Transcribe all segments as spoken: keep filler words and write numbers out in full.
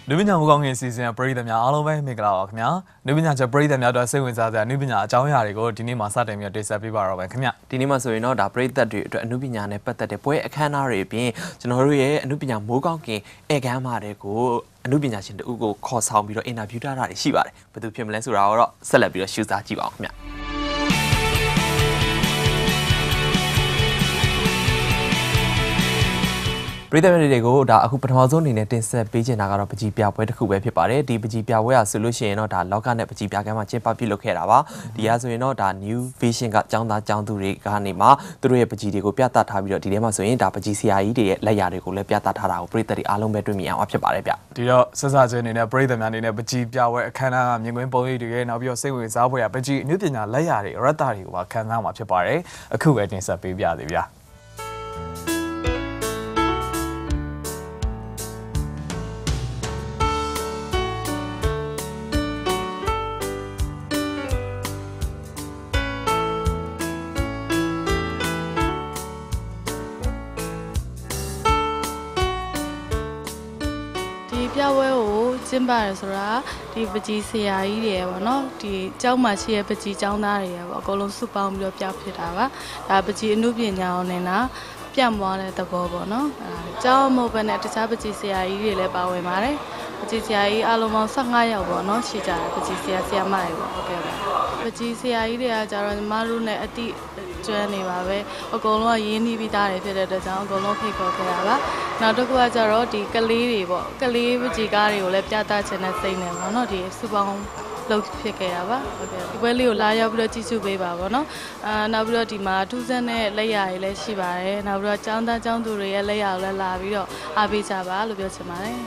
လူပညာမူကောင်းငယ်စီစဉ်ပရိသတ်များအားလုံးပဲမင်္ဂလာပါခင်ဗျာလူပညာချက်ပရိသတ်များတို့စိတ်ဝင်စားကြလူပညာအကြောင်းအရာတွေကိုဒီနေ့မှာစတင်ပြီးတင်ဆက်ပေးပါတော့မယ်ခင်ဗျဒီနေ့မှာဆိုရင်တော့ဒါပရိသတ်တွေအတွက်အမှုပညာနဲ့ပတ်သက်တဲ့ပွဲအခမ်းအနားတွေအပြင်ကျွန်တော်တို့ရဲ့အမှုပညာမိုးကောင်းကင်ဧကမ်းမာတွေကိုအမှုပညာရှင်တို့ကိုခေါ်ဆောင်ပြီးတော့အင်တာဗျူးထားတာတွေရှိပါတယ်ဘယ်သူဖြစ်မလဲဆိုတာတော့ဆက်လက်ပြီးတော့ရှုစားကြည့်ပါအောင်ခင်ဗျပရိသတ်တွေကိုဒါအခုပထမဆုံးအနေနဲ့တင်ဆက်ပေးချင်တာကတော့ပကြီးပြပွဲတစ်ခုပဲဖြစ်ပါတယ်ဒီပကြီးပြပွဲကဆိုလို့ရှိရင်တော့ဒါလောကနဲ့ပကြီးပြကမ်းမှာကျင်းပပြုလုပ်ခဲ့တာပါဒီကဆိုရင်တော့ဒါ New Vision ကကျောင်းသားကျောင်းသူတွေကနေမှသူတို့ရဲ့ပကြီးတွေကိုပြသထားပြီးတော့ဒီထဲမှာဆိုရင်ဒါပကြီးဆရာကြီးတွေရဲ့လက်ရာတွေကိုလည်းပြသထားတာကိုပရိသတ်တွေအားလုံးပဲတွေ့မြင်အောင်ဖြစ်ပါတယ်ဗျဒီတော့ဆက်စချင်းအနေနဲ့ပရိသတ်များအနေနဲ့ပကြီးပြပွဲအခမ်းအနားကမြင်ကွင်းပုံရိပ်တွေရဲ့နောက်ပြီးတော့စိတ်ဝင်စားဖွယ်ရာပကြီးအနုပညာလက်ရာတွေရတ္တတွေကိုပါခံစားမှာဖြစ်ပါတယ်အခုပဲတင်ဆက်ပေးပြသေးဗျာပြပွဲကိုကျင်းပရဆိုတာဒီပကြီးဆရာကြီးတွေပေါ့နော်ဒီကျောင်းမှာရှိတဲ့ပကြီးကျောင်းသားတွေပေါ့အကုန်လုံးစုပေါင်းပြီးတော့ပြဖြစ်တာပါဒါပကြီးအမှုပညာအောင်နေတာပြန့်သွားတဲ့သဘောပေါ့နော်အဲကျောင်းမဟုတ်ဘဲနဲ့တခြားပကြီးဆရာကြီးတွေလည်းပါဝင်ပါတယ်ပကြီးဆရာကြီးအားလုံးပေါင်း၁၅ယောက်ပေါ့နော်ရှိကြတယ်ပကြီးဆရာဆရာမတွေပေါ့ဟုတ်ကဲ့ပါပကြီးဆရာကြီးတွေကကြတော့ညီမတို့နဲ့အတိကျွမ်းနေပါပဲအကုန်လုံးကရင်းနှီးပြီးသားတွေဖြစ်တဲ့အတွက်ကြောင့်အကုန်လုံးဖိတ်ခေါ်ခဲ့တာပါနောက်တစ်ခုကကြတော့ဒီကလေးတွေပေါ့ကလေးပကြီးကားတွေကိုလည်းပြသချင်တဲ့စိတ်နဲ့ပေါ့နော်ဒီစူပေါင်းလုပ်ဖြစ်ခဲ့တာပါဟုတ်ကဲ့ဒီပွဲလေးကိုလာရောက်ပြီးတော့ကြည့်ရှုပေးပါပေါ့နော်အာနောက်ပြီးတော့ဒီမှာထူးဆန်းတဲ့လက်ရာတွေလည်းရှိပါတယ်နောက်ပြီးတော့ကျောင်းသားကျောင်းသူတွေရဲ့လက်ရာကိုလည်းလာပြီးတော့အားပေးကြပါလို့ပြောချင်ပါတယ်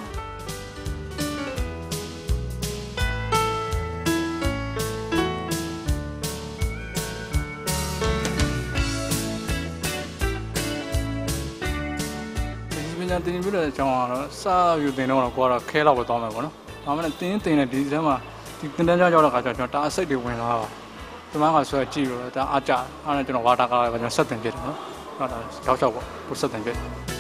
တင်ပြတဲ့အကြောင်းကတော့စားယူတင်တော့ကိုကတော့ခဲတော့ပဲတောင်းမယ်ပေါ့နော်။ဒါမှလည်းတင်းတင်တဲ့ဒီထဲမှာဒီတင်တန်းကြောက်တဲ့ခါကျကျွန်တော်တာအစိတ်တွေဝင်လာတာ။ဒီမှာကဆွဲကြည့်လို့ဒါအားကြအားနဲ့ကျွန်တော်ဝါတာကားကကျွန်တော်ဆက်တင်ပြတယ်နော်။ဟုတ်တာရောက်ရောက်ပေါ့ကိုဆက်တင်ပြ